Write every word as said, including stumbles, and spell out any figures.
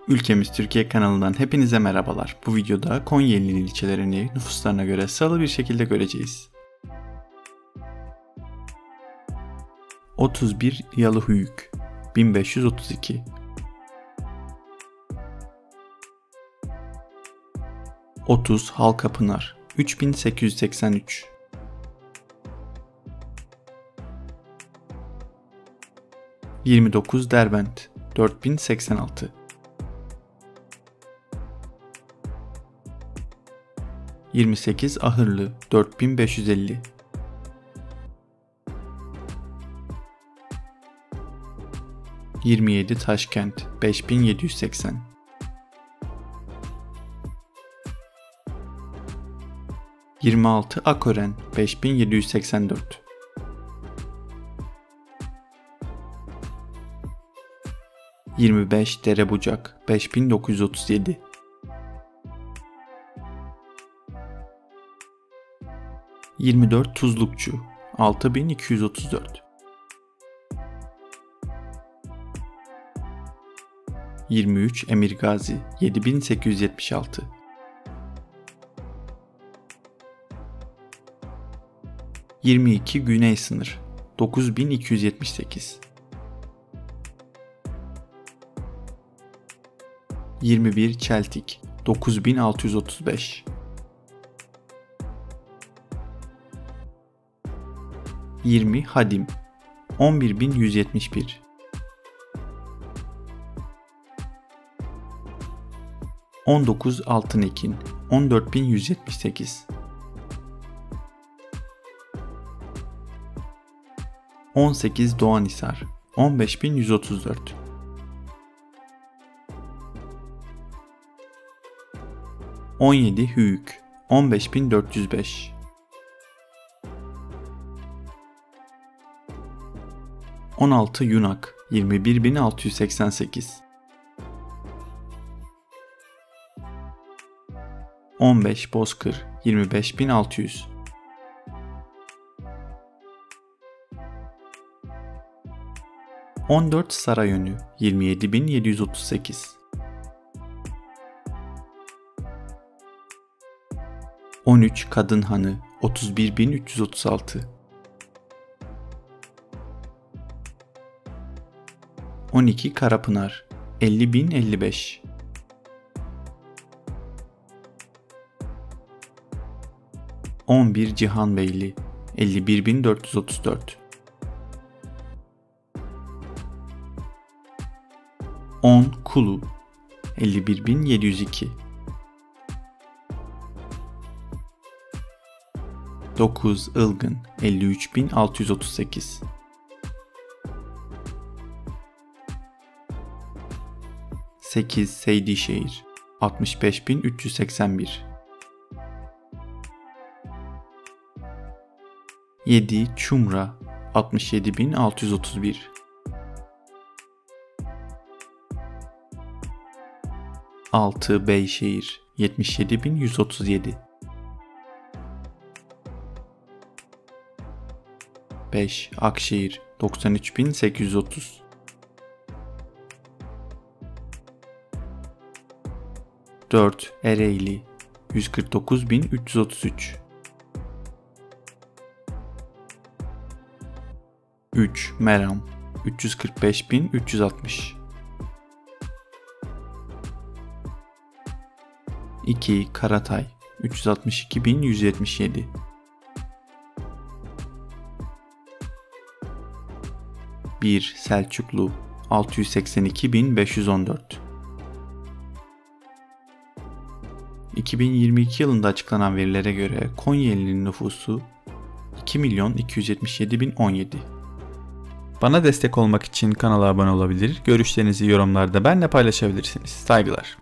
Ülkemiz Türkiye kanalından hepinize merhabalar. Bu videoda Konya il ilçelerini nüfuslarına göre sıralı bir şekilde göreceğiz. otuz bir Yalıhuyuk bin beş yüz otuz iki, otuz Halkapınar üç bin sekiz yüz seksen üç, yirmi dokuz Derbent dört bin seksen altı, yirmi sekiz Ahırlı dört bin beş yüz elli, yirmi yedi Taşkent beş bin yedi yüz seksen, yirmi altı Akören beş bin yedi yüz seksen dört, yirmi beş Derebucak beş bin dokuz yüz otuz yedi, yirmi dört Tuzlukçu altı bin iki yüz otuz dört, yirmi üç Emirgazi yedi bin sekiz yüz yetmiş altı, yirmi iki Güney Sınır dokuz bin iki yüz yetmiş sekiz, yirmi bir Çeltik dokuz bin altı yüz otuz beş, yirmi Hadim on bir bin yüz yetmiş bir, on dokuz Altınekin on dört bin yüz yetmiş sekiz, on sekiz Doğanhisar on beş bin yüz otuz dört, on yedi Hüyük on beş bin dört yüz beş, on altı Yunak yirmi bir bin altı yüz seksen sekiz, on beş Bozkır yirmi beş bin altı yüz, on dört Sarayönü yirmi yedi bin yedi yüz otuz sekiz, on üç Kadınhanı otuz bir bin üç yüz otuz altı, on iki Karapınar elli bin elli beş, on bir Cihanbeyli elli bir bin dört yüz otuz dört, on Kulu elli bir bin yedi yüz iki, dokuz Ilgın elli üç bin altı yüz otuz sekiz, sekiz Seydişehir altmış beş bin üç yüz seksen bir, yedi Çumra altmış yedi bin altı yüz otuz bir, altı Beyşehir yetmiş yedi bin yüz otuz yedi, beş Akşehir doksan üç bin sekiz yüz otuz, dört Ereğli yüz kırk dokuz bin üç yüz otuz üç, üç Meram üç yüz kırk beş bin üç yüz altmış, iki Karatay üç yüz altmış iki bin yüz yetmiş yedi, bir Selçuklu altı yüz seksen iki bin beş yüz on dört. iki bin yirmi iki yılında açıklanan verilere göre Konya ilinin nüfusu iki milyon iki yüz yetmiş yedi bin on yedi. Bana destek olmak için kanala abone olabilir, görüşlerinizi yorumlarda benimle paylaşabilirsiniz. Saygılar.